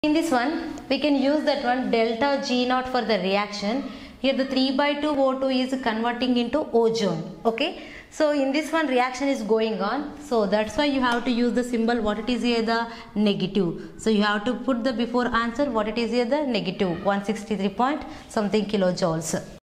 In this one, we can use that one delta G naught for the reaction. Here the 3/2 O2 is converting into ozone. Okay. So in this one reaction is going on. So that's why you have to use the symbol what it is here, the negative. So you have to put the before answer what it is here, the negative 163 point something kilojoules.